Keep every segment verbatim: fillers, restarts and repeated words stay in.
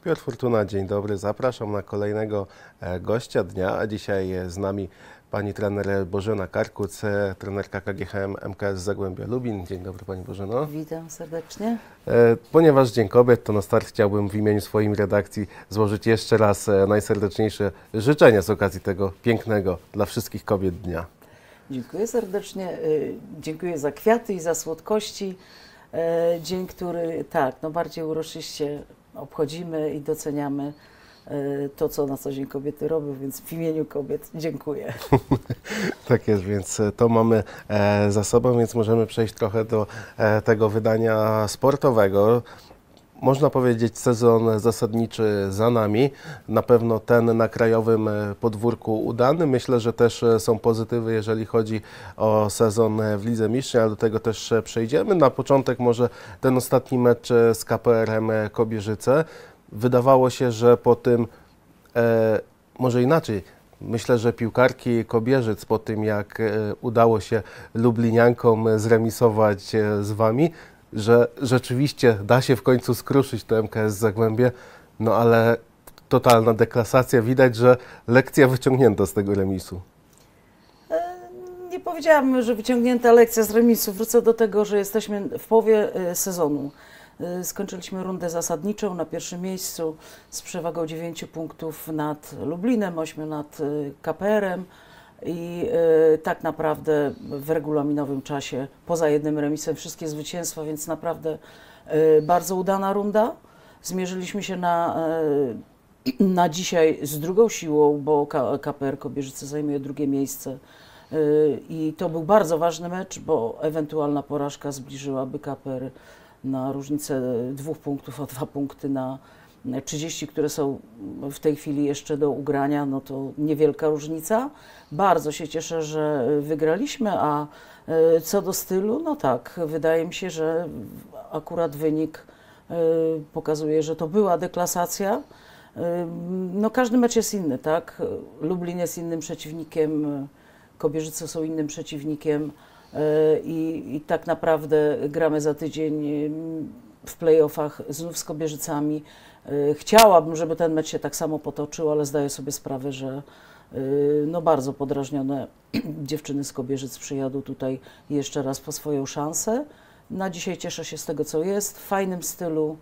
Piotr Fortuna, dzień dobry. Zapraszam na kolejnego gościa dnia, a dzisiaj z nami pani trener Bożena Karkuc, trenerka K G H M M K S Zagłębia Lubin. Dzień dobry pani Bożeno. Witam serdecznie. Ponieważ Dzień Kobiet, to na start chciałbym w imieniu swojej redakcji złożyć jeszcze raz najserdeczniejsze życzenia z okazji tego pięknego dla wszystkich kobiet dnia. Dziękuję serdecznie, dziękuję za kwiaty i za słodkości. Dzień, który tak, no bardziej uroczyście obchodzimy i doceniamy to, co na co dzień kobiety robią, więc w imieniu kobiet dziękuję. Tak jest, więc to mamy za sobą, więc możemy przejść trochę do tego wydania sportowego. Można powiedzieć, sezon zasadniczy za nami. Na pewno ten na krajowym podwórku udany. Myślę, że też są pozytywy, jeżeli chodzi o sezon w Lidze Mistrzów, ale do tego też przejdziemy. Na początek może ten ostatni mecz z K P R em Kobierzyce. Wydawało się, że po tym, e, może inaczej, myślę, że piłkarki Kobierzyc po tym, jak e, udało się Lubliniankom zremisować e, z Wami, że rzeczywiście da się w końcu skruszyć to M K S Zagłębie, no ale totalna deklasacja, widać, że lekcja wyciągnięta z tego remisu. Nie powiedziałabym, że wyciągnięta lekcja z remisu. Wrócę do tego, że jesteśmy w połowie sezonu. Skończyliśmy rundę zasadniczą na pierwszym miejscu z przewagą dziewięciu punktów nad Lublinem, ośmiu nad K P R em i y, tak naprawdę w regulaminowym czasie, poza jednym remisem, wszystkie zwycięstwa, więc naprawdę y, bardzo udana runda. Zmierzyliśmy się na, y, na dzisiaj z drugą siłą, bo K P R Kobierzyce zajmuje drugie miejsce y, i to był bardzo ważny mecz, bo ewentualna porażka zbliżyłaby K P R na różnicę dwóch punktów, a dwa punkty na trzydzieści, które są w tej chwili jeszcze do ugrania, no to niewielka różnica. Bardzo się cieszę, że wygraliśmy, a co do stylu, no tak, wydaje mi się, że akurat wynik pokazuje, że to była deklasacja. No każdy mecz jest inny, tak? Lublin jest innym przeciwnikiem, Kobierzyce są innym przeciwnikiem. I, I tak naprawdę gramy za tydzień w play-offach znów z Kobierzycami. Chciałabym, żeby ten mecz się tak samo potoczył, ale zdaję sobie sprawę, że no bardzo podrażnione dziewczyny z Kobierzyc przyjadą tutaj jeszcze raz po swoją szansę. Na dzisiaj cieszę się z tego, co jest, w fajnym stylu,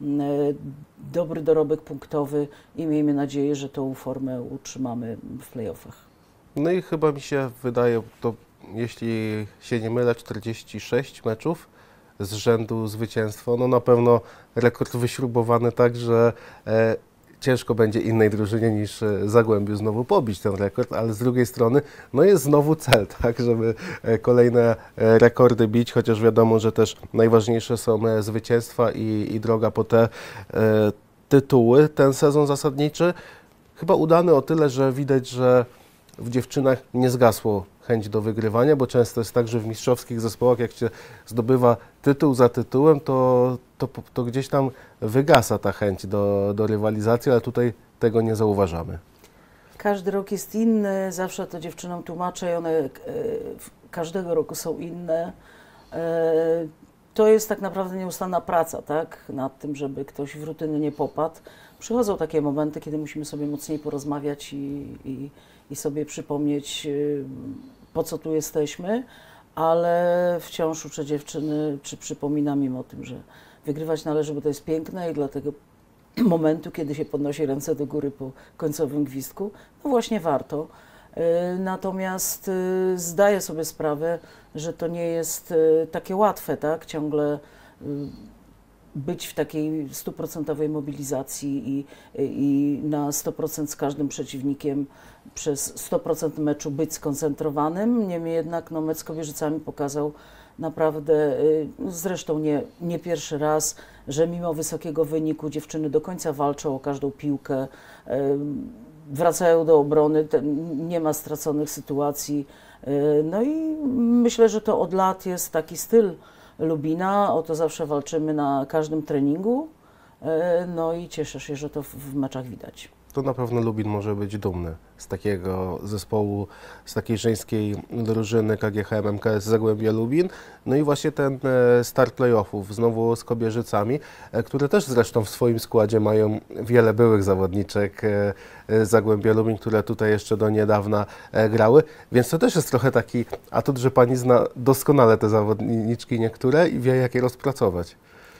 dobry dorobek punktowy i miejmy nadzieję, że tą formę utrzymamy w play-offach. No i chyba mi się wydaje, to jeśli się nie mylę, czterdzieści sześć meczów z rzędu zwycięstwo. No na pewno rekord wyśrubowany tak, że e, ciężko będzie innej drużynie niż Zagłębiu znowu pobić ten rekord, ale z drugiej strony no jest znowu cel, tak, żeby kolejne rekordy bić, chociaż wiadomo, że też najważniejsze są zwycięstwa i, i droga po te e, tytuły. Ten sezon zasadniczy chyba udany o tyle, że widać, że w dziewczynach nie zgasło chęć do wygrywania, bo często jest tak, że w mistrzowskich zespołach, jak się zdobywa tytuł za tytułem, to, to, to gdzieś tam wygasa ta chęć do, do rywalizacji, ale tutaj tego nie zauważamy. Każdy rok jest inny, zawsze to dziewczynom tłumaczę i one e, każdego roku są inne. E, to jest tak naprawdę nieustanna praca, tak, nad tym, żeby ktoś w rutynę nie popadł. Przychodzą takie momenty, kiedy musimy sobie mocniej porozmawiać i, i, i sobie przypomnieć, po co tu jesteśmy, ale wciąż uczę dziewczyny, czy przypominam im o tym, że wygrywać należy, bo to jest piękne i dlatego momentu, kiedy się podnosi ręce do góry po końcowym gwizdku, no właśnie warto. Natomiast zdaję sobie sprawę, że to nie jest takie łatwe, tak, ciągle być w takiej stuprocentowej mobilizacji i, i na sto procent z każdym przeciwnikiem przez sto procent meczu być skoncentrowanym. Niemniej jednak no, mecz z Kobierzycami pokazał naprawdę, zresztą nie, nie pierwszy raz, że mimo wysokiego wyniku dziewczyny do końca walczą o każdą piłkę, wracają do obrony, nie ma straconych sytuacji. No i myślę, że to od lat jest taki styl Lubina, o to zawsze walczymy na każdym treningu, no i cieszę się, że to w meczach widać. to na pewno Lubin może być dumny z takiego zespołu, z takiej żeńskiej drużyny K G H M M K S Zagłębia Lubin. No i właśnie ten start playoffów znowu z Kobierzycami, które też zresztą w swoim składzie mają wiele byłych zawodniczek Zagłębia Lubin, które tutaj jeszcze do niedawna grały, więc to też jest trochę taki atut, że pani zna doskonale te zawodniczki niektóre i wie, jak je rozpracować.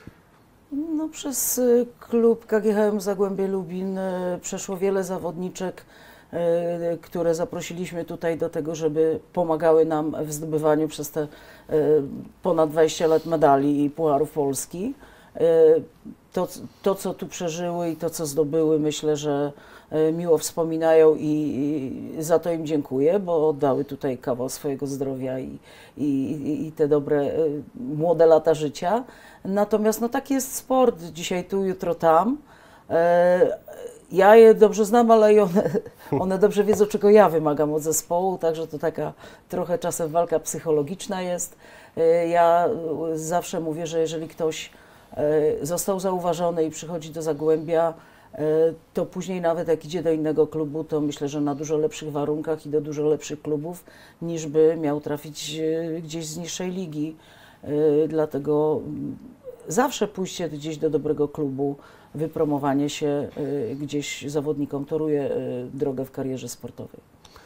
No, przez y, klub K G H M Zagłębie Lubin y, przeszło wiele zawodniczek, y, które zaprosiliśmy tutaj do tego, żeby pomagały nam w zdobywaniu przez te y, ponad dwadzieścia lat medali i Pucharów Polski. Y, to, to, co tu przeżyły i to, co zdobyły, myślę, że y, miło wspominają i, i za to im dziękuję, bo oddały tutaj kawał swojego zdrowia i, i, i te dobre y, młode lata życia. Natomiast no, taki jest sport, dzisiaj tu, jutro tam. E, ja je dobrze znam, ale i one, one dobrze wiedzą, czego ja wymagam od zespołu, także to taka trochę czasem walka psychologiczna jest. E, ja zawsze mówię, że jeżeli ktoś e, został zauważony i przychodzi do Zagłębia, e, to później nawet jak idzie do innego klubu, to myślę, że na dużo lepszych warunkach i do dużo lepszych klubów, niż by miał trafić e, gdzieś z niższej ligi. Yy, dlatego zawsze pójście gdzieś do dobrego klubu, wypromowanie się yy, gdzieś zawodnikom toruje yy, drogę w karierze sportowej.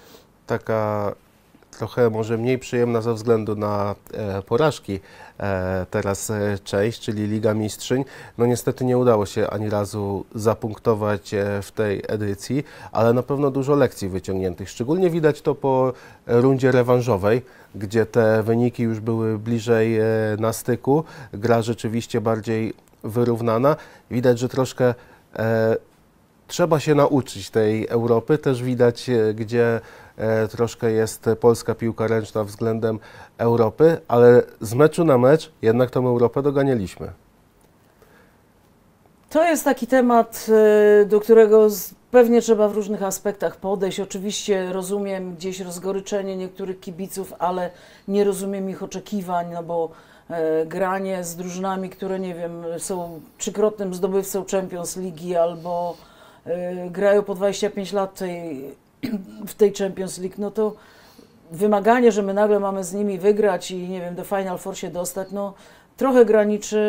Taka trochę może mniej przyjemna ze względu na e, porażki e, teraz e, część, czyli Liga Mistrzyń. No niestety nie udało się ani razu zapunktować e, w tej edycji, ale na pewno dużo lekcji wyciągniętych. Szczególnie widać to po rundzie rewanżowej, gdzie te wyniki już były bliżej e, na styku. Gra rzeczywiście bardziej wyrównana. Widać, że troszkę e, trzeba się nauczyć tej Europy. Też widać, e, gdzie e, troszkę jest polska piłka ręczna względem Europy, ale z meczu na mecz jednak tą Europę doganialiśmy. To jest taki temat, y, do którego z- pewnie trzeba w różnych aspektach podejść. Oczywiście rozumiem gdzieś rozgoryczenie niektórych kibiców, ale nie rozumiem ich oczekiwań, no bo e, granie z drużynami, które nie wiem, są trzykrotnym zdobywcą Champions League albo e, grają po dwadzieścia pięć lat tej, w tej Champions League, no to wymaganie, że my nagle mamy z nimi wygrać i nie wiem, do Final Four się dostać, no trochę graniczy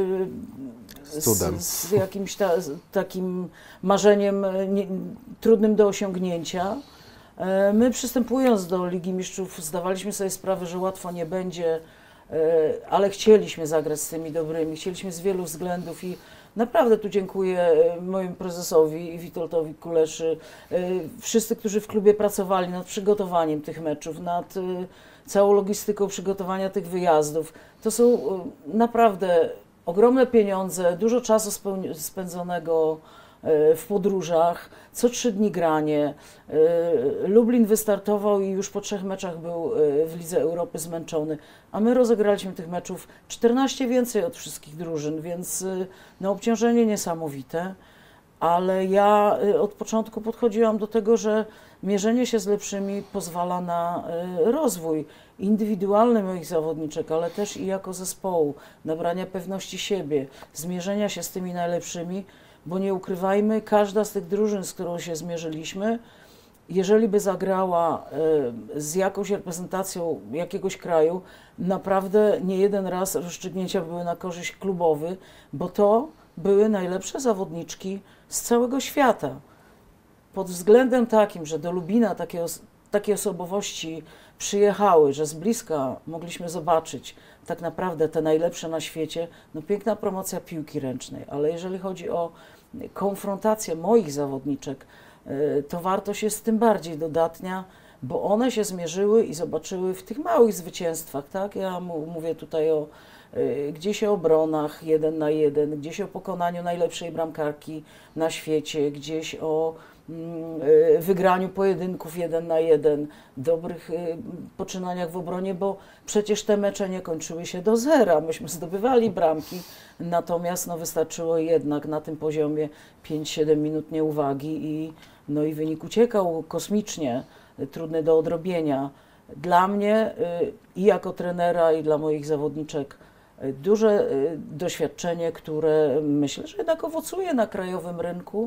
y, Z cudem. z, z jakimś ta, z takim marzeniem y, nie, trudnym do osiągnięcia. E, My przystępując do Ligi Mistrzów zdawaliśmy sobie sprawę, że łatwo nie będzie, e, ale chcieliśmy zagrać z tymi dobrymi, chcieliśmy z wielu względów i naprawdę tu dziękuję e, mojemu prezesowi Witoldowi Kuleszy, e, wszyscy, którzy w klubie pracowali nad przygotowaniem tych meczów, nad e, całą logistyką przygotowania tych wyjazdów. To są e, naprawdę ogromne pieniądze, dużo czasu spełni- spędzonego e, w podróżach, co trzy dni granie. E, Lublin wystartował i już po trzech meczach był e, w Lidze Europy zmęczony, a my rozegraliśmy tych meczów czternaście więcej od wszystkich drużyn, więc e, no, obciążenie niesamowite, ale ja e, od początku podchodziłam do tego, że mierzenie się z lepszymi pozwala na e, rozwój indywidualny moich zawodniczek, ale też i jako zespołu, nabrania pewności siebie, zmierzenia się z tymi najlepszymi, bo nie ukrywajmy, każda z tych drużyn, z którą się zmierzyliśmy, jeżeli by zagrała e, z jakąś reprezentacją jakiegoś kraju, naprawdę nie jeden raz rozstrzygnięcia były na korzyść klubowy, bo to były najlepsze zawodniczki z całego świata. Pod względem takim, że do Lubina takie, os takie osobowości przyjechały, że z bliska mogliśmy zobaczyć tak naprawdę te najlepsze na świecie, no piękna promocja piłki ręcznej, ale jeżeli chodzi o konfrontację moich zawodniczek, y, to wartość jest tym bardziej dodatnia, bo one się zmierzyły i zobaczyły w tych małych zwycięstwach, tak? Ja mu- mówię tutaj o y, gdzieś o obronach jeden na jeden, gdzieś o pokonaniu najlepszej bramkarki na świecie, gdzieś o mm, y, wygraniu pojedynków jeden na jeden, dobrych y, poczynaniach w obronie, bo przecież te mecze nie kończyły się do zera, myśmy zdobywali bramki, natomiast no, wystarczyło jednak na tym poziomie pięć siedem minut nieuwagi i, no, i wynik uciekał kosmicznie, y, trudny do odrobienia. Dla mnie y, i jako trenera, i dla moich zawodniczek y, duże y, doświadczenie, które myślę, że jednak owocuje na krajowym rynku.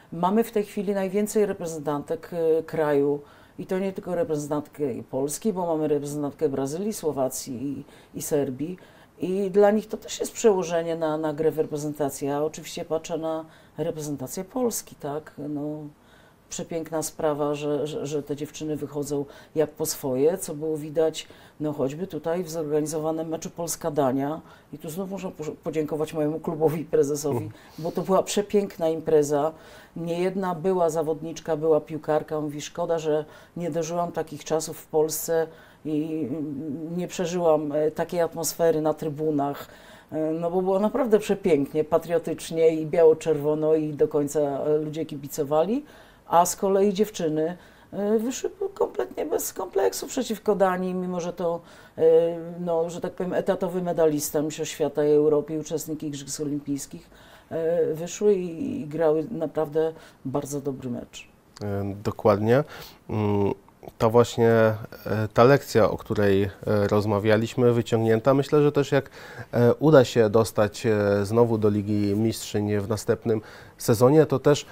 Mamy w tej chwili najwięcej reprezentantek e, kraju i to nie tylko reprezentantkę Polski, bo mamy reprezentantkę Brazylii, Słowacji i, i Serbii. I dla nich to też jest przełożenie na, na grę w reprezentacji. Ja oczywiście patrzę na reprezentację Polski, tak? No, przepiękna sprawa, że, że, że te dziewczyny wychodzą jak po swoje, co było widać no choćby tutaj w zorganizowanym meczu Polska-Dania. I tu znów muszę podziękować mojemu klubowi, prezesowi, bo to była przepiękna impreza. Niejedna była zawodniczka, była piłkarka. Mówi, szkoda, że nie dożyłam takich czasów w Polsce i nie przeżyłam takiej atmosfery na trybunach. No bo było naprawdę przepięknie, patriotycznie i biało-czerwono i do końca ludzie kibicowali. A z kolei dziewczyny wyszły kompletnie bez kompleksu przeciwko Danii, mimo że to, no, że tak powiem, etatowy medalista Mistrzostw Świata i Europy, uczestnik Igrzysk Olimpijskich, wyszły i, i grały naprawdę bardzo dobry mecz. Dokładnie. Ta właśnie ta lekcja, o której rozmawialiśmy, wyciągnięta, myślę, że też jak uda się dostać znowu do Ligi Mistrzyń w następnym sezonie, to też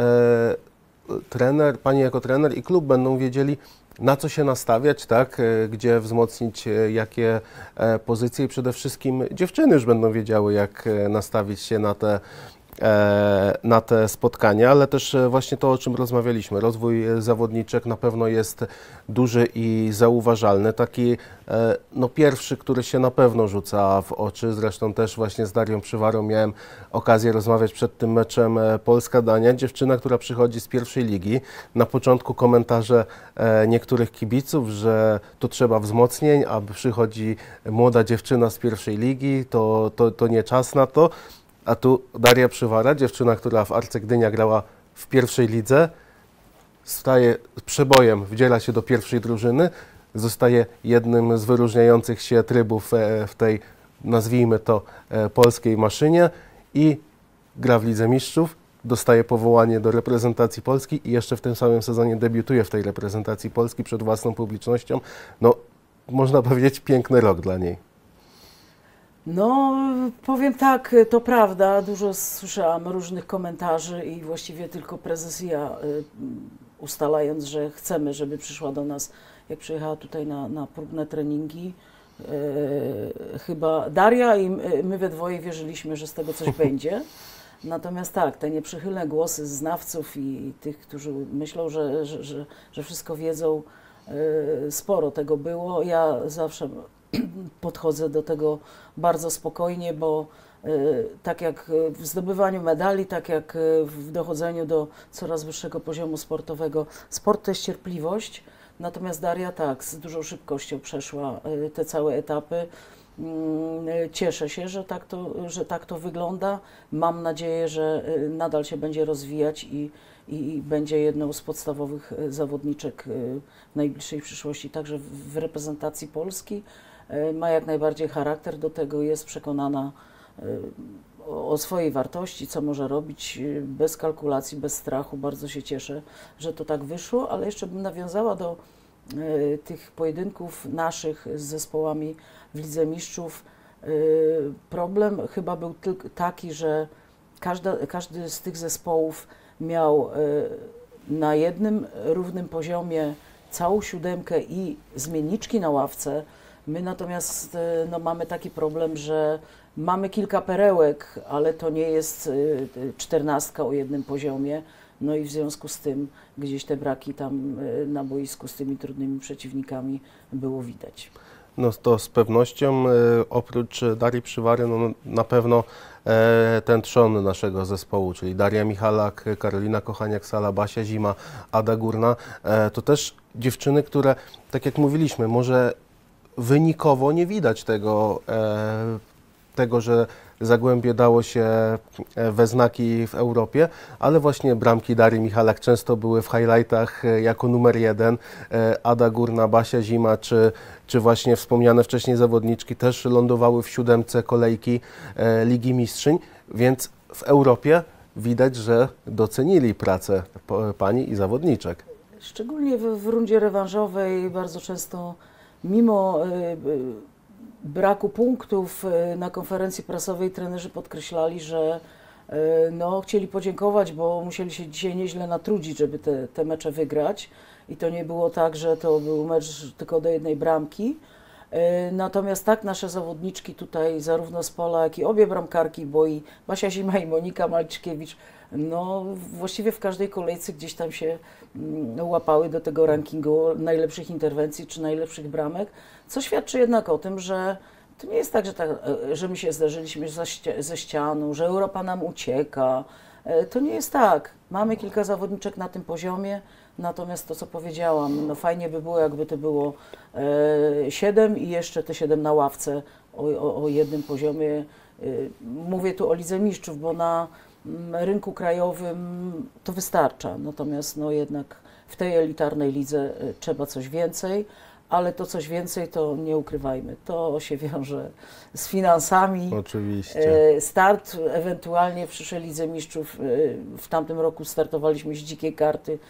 trener, pani jako trener i klub będą wiedzieli, na co się nastawiać, tak, gdzie wzmocnić jakie pozycje i przede wszystkim dziewczyny już będą wiedziały, jak nastawić się na te, na te spotkania, ale też właśnie to, o czym rozmawialiśmy. Rozwój zawodniczek na pewno jest duży i zauważalny. Taki no, pierwszy, który się na pewno rzuca w oczy. Zresztą też właśnie z Darią Przywarą miałem okazję rozmawiać przed tym meczem Polska-Dania. Dziewczyna, która przychodzi z pierwszej ligi. Na początku komentarze niektórych kibiców, że tu trzeba wzmocnień, a przychodzi młoda dziewczyna z pierwszej ligi, to, to, to nie czas na to. A tu Daria Przywara, dziewczyna, która w Arce Gdynia grała w pierwszej lidze, staje przebojem, wdziela się do pierwszej drużyny, zostaje jednym z wyróżniających się trybów w tej, nazwijmy to, polskiej maszynie i gra w Lidze Mistrzów, dostaje powołanie do reprezentacji Polski i jeszcze w tym samym sezonie debiutuje w tej reprezentacji Polski przed własną publicznością. No, można powiedzieć, piękny rok dla niej. No, powiem tak, to prawda, dużo słyszałam różnych komentarzy i właściwie tylko prezes i ja, ustalając, że chcemy, żeby przyszła do nas, jak przyjechała tutaj na, na próbne treningi, e, chyba Daria i my we dwoje wierzyliśmy, że z tego coś będzie. Natomiast tak, te nieprzychylne głosy znawców i tych, którzy myślą, że, że, że, że wszystko wiedzą, e, sporo tego było. Ja zawsze podchodzę do tego bardzo spokojnie, bo y, tak jak w zdobywaniu medali, tak jak w dochodzeniu do coraz wyższego poziomu sportowego, sport to jest cierpliwość, natomiast Daria tak, z dużą szybkością przeszła y, te całe etapy. Y, cieszę się, że tak, to, że tak to wygląda. Mam nadzieję, że y, nadal się będzie rozwijać i, i będzie jedną z podstawowych zawodniczek y, w najbliższej przyszłości, także w, w reprezentacji Polski. Ma jak najbardziej charakter do tego, jest przekonana o swojej wartości, co może robić bez kalkulacji, bez strachu. Bardzo się cieszę, że to tak wyszło, ale jeszcze bym nawiązała do tych pojedynków naszych z zespołami w Lidze Mistrzów. Problem chyba był tylko taki, że każda, każdy z tych zespołów miał na jednym równym poziomie całą siódemkę i zmienniczki na ławce. My natomiast no, mamy taki problem, że mamy kilka perełek, ale to nie jest czternastka o jednym poziomie. No i w związku z tym gdzieś te braki tam na boisku z tymi trudnymi przeciwnikami było widać. No to z pewnością oprócz Darii Przywary no, na pewno ten trzon naszego zespołu, czyli Daria Michalak, Karolina Kochaniak-Sala, Basia Zima, Ada Górna, to też dziewczyny, które, tak jak mówiliśmy, może wynikowo nie widać tego, e, tego, że Zagłębie dało się we znaki w Europie, ale właśnie bramki Darii Michalak często były w highlightach jako numer jeden. E, Ada Górna, Basia Zima, czy, czy właśnie wspomniane wcześniej zawodniczki też lądowały w siódemce kolejki e, Ligi Mistrzyń, więc w Europie widać, że docenili pracę pani i zawodniczek. Szczególnie w, w rundzie rewanżowej bardzo często mimo y, y, braku punktów y, na konferencji prasowej trenerzy podkreślali, że no, chcieli podziękować, bo musieli się dzisiaj nieźle natrudzić, żeby te, te mecze wygrać. I to nie było tak, że to był mecz tylko do jednej bramki. Natomiast tak, nasze zawodniczki tutaj, zarówno z pola, jak i obie bramkarki, bo i Basia Zima i Monika Malczkiewicz, no właściwie w każdej kolejce gdzieś tam się no, łapały do tego rankingu najlepszych interwencji czy najlepszych bramek, co świadczy jednak o tym, że to nie jest tak, że, tak, że my się zdarzyliśmy ze, ści ze ścianą, że Europa nam ucieka. To nie jest tak. Mamy kilka zawodniczek na tym poziomie, natomiast to, co powiedziałam, no fajnie by było, jakby to było e, siedem i jeszcze te siedem na ławce o, o, o jednym poziomie. E, mówię tu o Lidze Mistrzów, bo na m, rynku krajowym to wystarcza, natomiast no jednak w tej elitarnej lidze e, trzeba coś więcej. Ale to coś więcej, to nie ukrywajmy, to się wiąże z finansami. Oczywiście. Start ewentualnie w przyszłej Lidze Mistrzów, w tamtym roku startowaliśmy z dzikiej karty.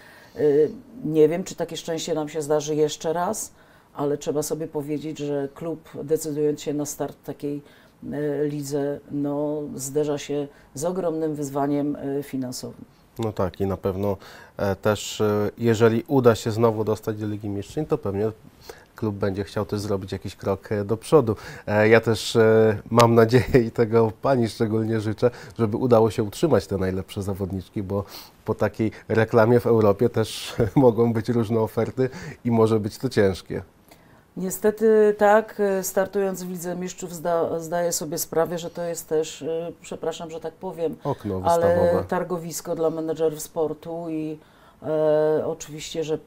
Nie wiem, czy takie szczęście nam się zdarzy jeszcze raz, ale trzeba sobie powiedzieć, że klub, decydując się na start takiej lidze, no, zderza się z ogromnym wyzwaniem finansowym. No tak i na pewno e, też, e, jeżeli uda się znowu dostać do Ligi Mistrzów, to pewnie klub będzie chciał też zrobić jakiś krok e, do przodu. E, ja też e, mam nadzieję i tego Pani szczególnie życzę, żeby udało się utrzymać te najlepsze zawodniczki, bo po takiej reklamie w Europie też mogą być różne oferty i może być to ciężkie. Niestety tak, startując w Lidze Mistrzów zda, zdaję sobie sprawę, że to jest też, przepraszam, że tak powiem, okno wystawowe, ale targowisko dla menedżerów sportu i e, oczywiście, że,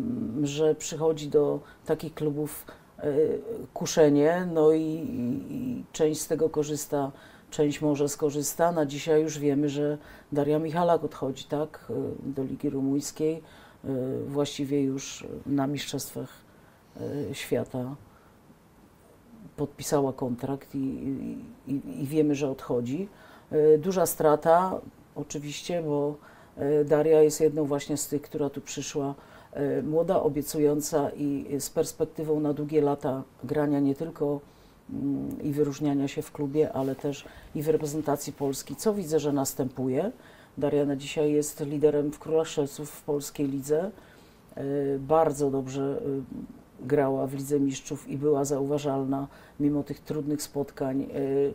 że przychodzi do takich klubów e, kuszenie, no i, i, i część z tego korzysta, część może skorzysta. Na dzisiaj już wiemy, że Daria Michalak odchodzi, tak, do Ligi Rumuńskiej, e, właściwie już na mistrzostwach świata podpisała kontrakt i, i, i wiemy, że odchodzi. Duża strata oczywiście, bo Daria jest jedną właśnie z tych, która tu przyszła, młoda, obiecująca i z perspektywą na długie lata grania nie tylko i wyróżniania się w klubie, ale też i w reprezentacji Polski, co widzę, że następuje. Daria na dzisiaj jest liderem w Królach Strzelców w polskiej lidze. Bardzo dobrze grała w Lidze Mistrzów i była zauważalna mimo tych trudnych spotkań.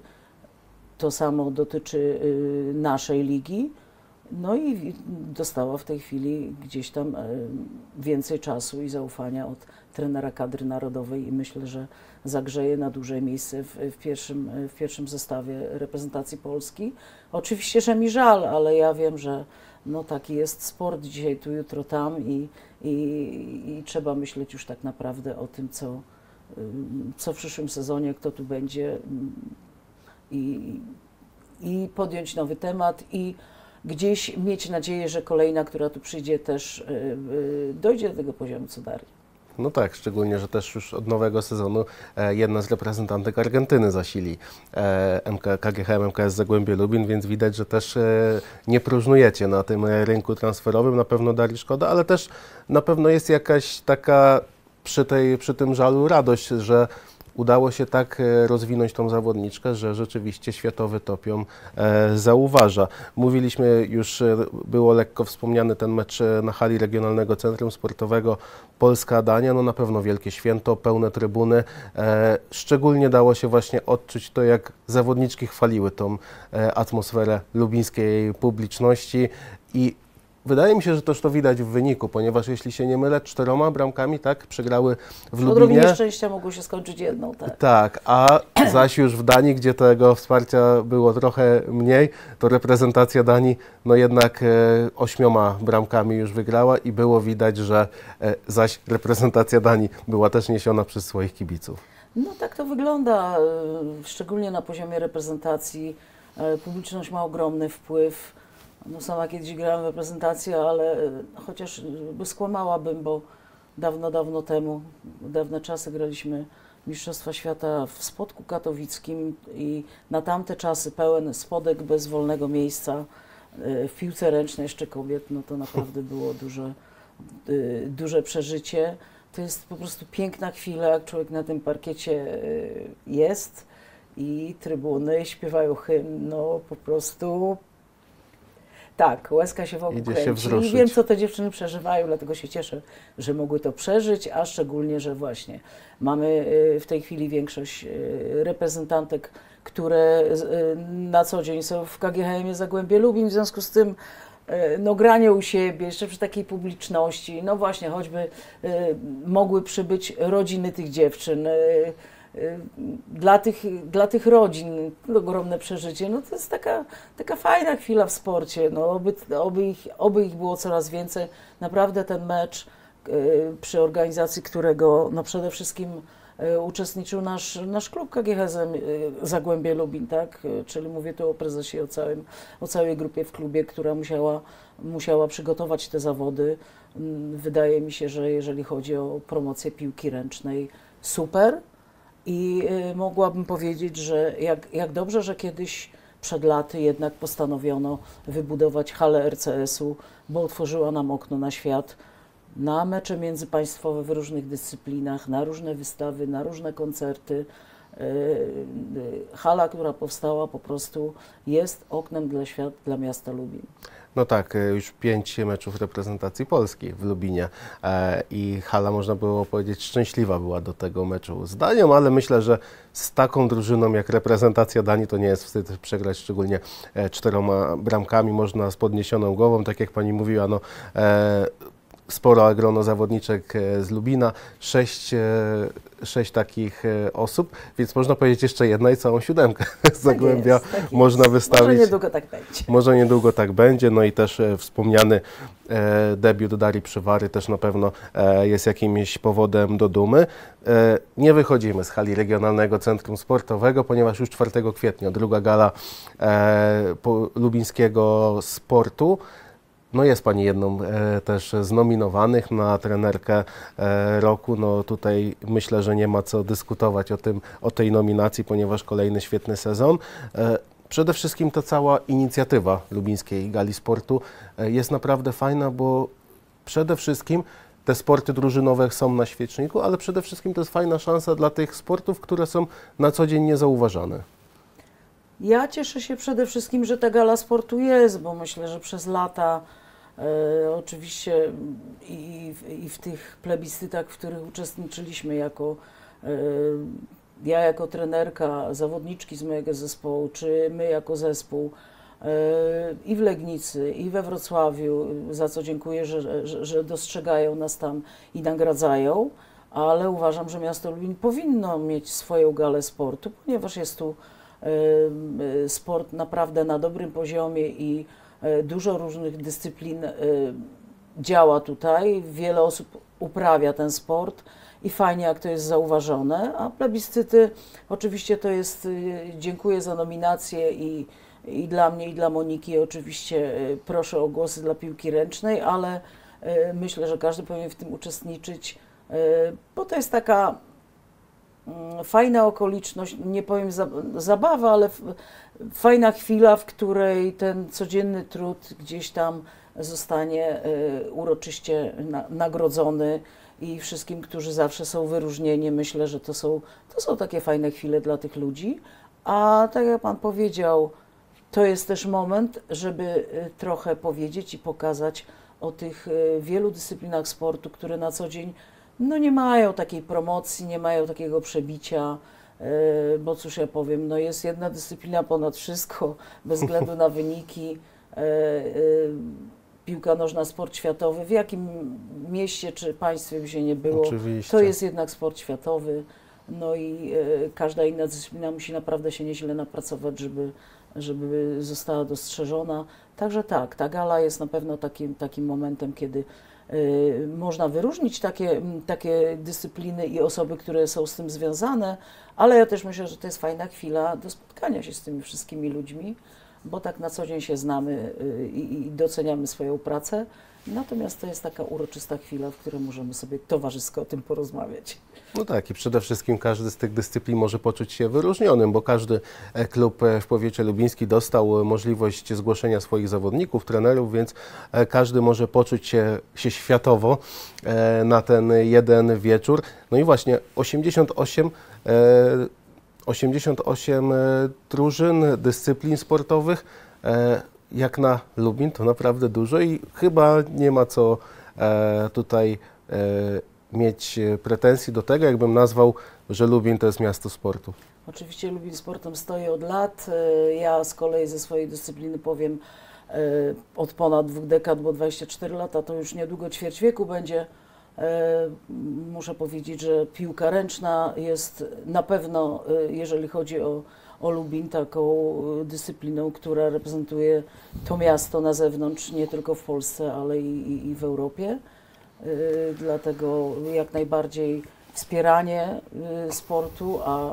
To samo dotyczy naszej ligi. No i dostała w tej chwili gdzieś tam więcej czasu i zaufania od trenera kadry narodowej i myślę, że zagrzeje na duże miejsce w, w, pierwszym, w pierwszym zestawie reprezentacji Polski. Oczywiście, że mi żal, ale ja wiem, że no taki jest sport dzisiaj tu, jutro tam i, i, i trzeba myśleć już tak naprawdę o tym, co, co w przyszłym sezonie, kto tu będzie i, i podjąć nowy temat i gdzieś mieć nadzieję, że kolejna, która tu przyjdzie, też dojdzie do tego poziomu co Daria. No tak, szczególnie, że też już od nowego sezonu e, jedna z reprezentantek Argentyny zasili e, M K, K G H M M K S Zagłębie Lubin, więc widać, że też e, nie próżnujecie na tym rynku transferowym. Na pewno Darii szkoda, ale też na pewno jest jakaś taka przy, tej, przy tym żalu radość, że udało się tak rozwinąć tą zawodniczkę, że rzeczywiście światowy top ją e, zauważa. Mówiliśmy już, było lekko wspomniany ten mecz na hali Regionalnego Centrum Sportowego Polska-Dania, no na pewno wielkie święto, pełne trybuny. E, szczególnie dało się właśnie odczuć to, jak zawodniczki chwaliły tą e, atmosferę lubińskiej publiczności i wydaje mi się, że też to widać w wyniku, ponieważ jeśli się nie mylę, czteroma bramkami tak przegrały w Lublinie. Odrobinie szczęścia mogło się skończyć jedną, tak. Tak, a zaś już w Danii, gdzie tego wsparcia było trochę mniej, to reprezentacja Danii no jednak e, ośmioma bramkami już wygrała i było widać, że e, zaś reprezentacja Danii była też niesiona przez swoich kibiców. No tak to wygląda, szczególnie na poziomie reprezentacji. Publiczność ma ogromny wpływ. No sama kiedyś grałam w reprezentacji, ale chociaż skłamałabym, bo dawno, dawno temu, dawne czasy graliśmy Mistrzostwa Świata w Spodku Katowickim i na tamte czasy pełen spodek bez wolnego miejsca w piłce ręcznej jeszcze kobiet, no to naprawdę było duże, duże przeżycie. To jest po prostu piękna chwila, jak człowiek na tym parkiecie jest i trybuny śpiewają hymn, no po prostu Tak, łezka się wokół Idzie się kręci. I wzruszyć. wiem, co te dziewczyny przeżywają, dlatego się cieszę, że mogły to przeżyć, a szczególnie, że właśnie mamy y, w tej chwili większość y, reprezentantek, które y, na co dzień są w K G H M-ie Zagłębie Lubin, w związku z tym y, no, granie u siebie, jeszcze przy takiej publiczności, no właśnie, choćby y, mogły przybyć rodziny tych dziewczyn, y, Dla tych, dla tych rodzin ogromne przeżycie, no to jest taka, taka fajna chwila w sporcie, no oby, oby, ich, oby ich było coraz więcej. Naprawdę ten mecz, y, przy organizacji którego no przede wszystkim y, uczestniczył nasz, nasz klub K G H M y, Zagłębie Lubin, tak? Y, czyli mówię tu o prezesie, o, całym, o całej grupie w klubie, która musiała, musiała przygotować te zawody. Y, wydaje mi się, że jeżeli chodzi o promocję piłki ręcznej, super. I y, mogłabym powiedzieć, że jak, jak dobrze, że kiedyś przed laty jednak postanowiono wybudować halę R C S-u, bo otworzyła nam okno na świat, na mecze międzypaństwowe w różnych dyscyplinach, na różne wystawy, na różne koncerty. Y, y, hala, która powstała, po prostu jest oknem dla świat, dla miasta Lubin. No tak, już pięć meczów reprezentacji Polski w Lubinie e, i hala, można było powiedzieć, szczęśliwa była do tego meczu z Danią, ale myślę, że z taką drużyną jak reprezentacja Danii to nie jest wstyd przegrać, szczególnie e, czteroma bramkami, można z podniesioną głową, tak jak pani mówiła, no e, sporo grono zawodniczek z Lubina, sześć, sześć takich osób, więc można powiedzieć jeszcze jedna i całą siódemkę z Zagłębia jest, tak można jest. wystawić. Może niedługo tak będzie. Może niedługo tak będzie, no i też e, wspomniany e, debiut Darii Przywary też na pewno e, jest jakimś powodem do dumy. E, nie wychodzimy z hali Regionalnego Centrum Sportowego, ponieważ już czwartego kwietnia druga gala e, po, lubińskiego sportu. No jest Pani jedną e, też z nominowanych na trenerkę e, roku. No tutaj myślę, że nie ma co dyskutować o tym, o tej nominacji, ponieważ kolejny świetny sezon. E, przede wszystkim ta cała inicjatywa Lubińskiej Gali Sportu e, jest naprawdę fajna, bo przede wszystkim te sporty drużynowe są na świeczniku, ale przede wszystkim to jest fajna szansa dla tych sportów, które są na co dzień niezauważane. Ja cieszę się przede wszystkim, że ta gala sportu jest, bo myślę, że przez lata e, oczywiście i, i w tych plebiscytach, w których uczestniczyliśmy jako e, ja jako trenerka, zawodniczki z mojego zespołu, czy my jako zespół e, i w Legnicy, i we Wrocławiu, za co dziękuję, że, że, że dostrzegają nas tam i nagradzają, ale uważam, że miasto Lubin powinno mieć swoją galę sportu, ponieważ jest tu sport naprawdę na dobrym poziomie i dużo różnych dyscyplin działa tutaj. Wiele osób uprawia ten sport i fajnie, jak to jest zauważone. A plebiscyty, oczywiście to jest, dziękuję za nominację i, i dla mnie, i dla Moniki oczywiście proszę o głosy dla piłki ręcznej, ale myślę, że każdy powinien w tym uczestniczyć, bo to jest taka fajna okoliczność, nie powiem za, zabawa, ale f, fajna chwila, w której ten codzienny trud gdzieś tam zostanie y, uroczyście na, nagrodzony i wszystkim, którzy zawsze są wyróżnieni, myślę, że to są, to są takie fajne chwile dla tych ludzi. A tak jak Pan powiedział, to jest też moment, żeby y, trochę powiedzieć i pokazać o tych y, wielu dyscyplinach sportu, które na co dzień no nie mają takiej promocji, nie mają takiego przebicia, yy, bo cóż ja powiem, no jest jedna dyscyplina ponad wszystko, bez względu na wyniki. Yy, yy, piłka nożna, sport światowy, w jakim mieście czy państwie by się nie było, Oczywiście. to jest jednak sport światowy. No i yy, każda inna dyscyplina musi naprawdę się nieźle napracować, żeby, żeby została dostrzeżona. Także tak, ta gala jest na pewno takim, takim momentem, kiedy Y, można wyróżnić takie, takie dyscypliny i osoby, które są z tym związane, ale ja też myślę, że to jest fajna chwila do spotkania się z tymi wszystkimi ludźmi, bo tak na co dzień się znamy y, i doceniamy swoją pracę, natomiast to jest taka uroczysta chwila, w której możemy sobie towarzysko o tym porozmawiać. No tak, i przede wszystkim każdy z tych dyscyplin może poczuć się wyróżnionym, bo każdy klub w powiecie lubińskim dostał możliwość zgłoszenia swoich zawodników, trenerów, więc każdy może poczuć się, się światowo na ten jeden wieczór. No i właśnie osiemdziesiąt osiem, osiemdziesiąt osiem drużyn, dyscyplin sportowych. jak na Lubin to naprawdę dużo i chyba nie ma co e, tutaj e, mieć pretensji do tego, jakbym nazwał, że Lubin to jest miasto sportu. Oczywiście Lubin sportem stoi od lat. Ja z kolei ze swojej dyscypliny powiem od ponad dwóch dekad, bo dwadzieścia cztery lata to już niedługo ćwierć wieku będzie. Muszę powiedzieć, że piłka ręczna jest na pewno, jeżeli chodzi o, o Lubin, taką dyscypliną, która reprezentuje to miasto na zewnątrz, nie tylko w Polsce, ale i, i, i w Europie. Dlatego jak najbardziej wspieranie sportu, a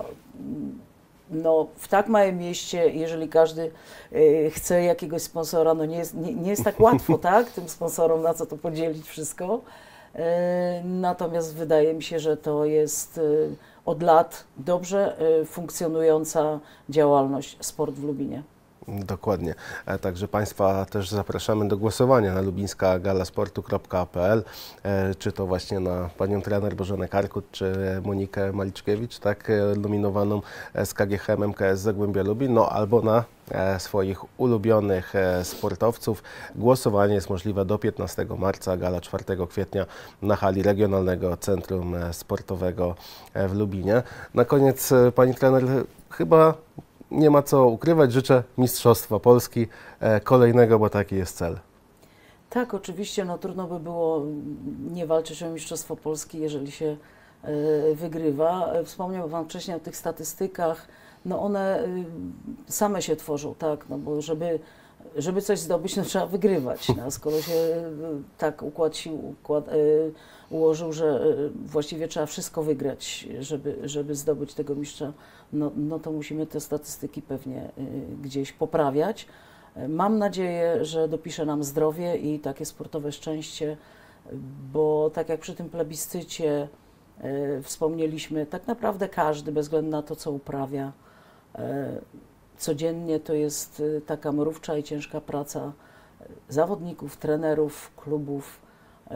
no, w tak małym mieście, jeżeli każdy y, chce jakiegoś sponsora, no nie jest, nie, nie jest tak łatwo, tak, tym sponsorom na co to podzielić wszystko. Y, natomiast wydaje mi się, że to jest y, od lat dobrze y, funkcjonująca działalność sport w Lubinie. Dokładnie. E, Także Państwa też zapraszamy do głosowania na lubińska gala sportu kropka p l, e, czy to właśnie na panią trener Bożenę Karkut, czy Monikę Maliczkiewicz, tak, e, nominowaną z K G H M M K S Zagłębia Lubin, no albo na e, swoich ulubionych e, sportowców. Głosowanie jest możliwe do piętnastego marca, gala czwartego kwietnia na hali Regionalnego Centrum e, Sportowego e, w Lubinie. Na koniec, e, pani trener, chyba nie ma co ukrywać, życzę Mistrzostwa Polski e, kolejnego, bo taki jest cel. Tak, oczywiście, no trudno by było nie walczyć o Mistrzostwo Polski, jeżeli się e, wygrywa. Wspomniał Pan wcześniej o tych statystykach, no one e, same się tworzą, tak, no bo żeby, żeby coś zdobyć, no trzeba wygrywać. No, skoro się e, tak układ sił układ, e, ułożył, że e, właściwie trzeba wszystko wygrać, żeby, żeby zdobyć tego mistrza, no, no to musimy te statystyki pewnie e, gdzieś poprawiać. Mam nadzieję, że dopisze nam zdrowie i takie sportowe szczęście, bo tak jak przy tym plebiscycie e, wspomnieliśmy, tak naprawdę każdy, bez względu na to, co uprawia, e, codziennie to jest e, taka mrówcza i ciężka praca zawodników, trenerów, klubów e,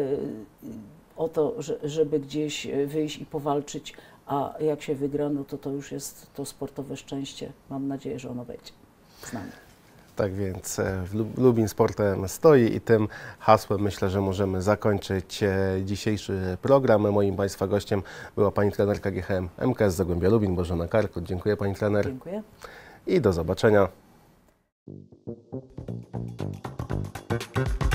o to, że, żeby gdzieś wyjść i powalczyć, a jak się wygra, no to to już jest to sportowe szczęście. Mam nadzieję, że ono będzie z nami. Tak więc w Lu- Lubin sportem stoi i tym hasłem myślę, że możemy zakończyć e, dzisiejszy program. Moim Państwa gościem była pani trener K G H M M K S Zagłębia Lubin, Bożena Karkut. Dziękuję pani trener Dziękuję. i do zobaczenia.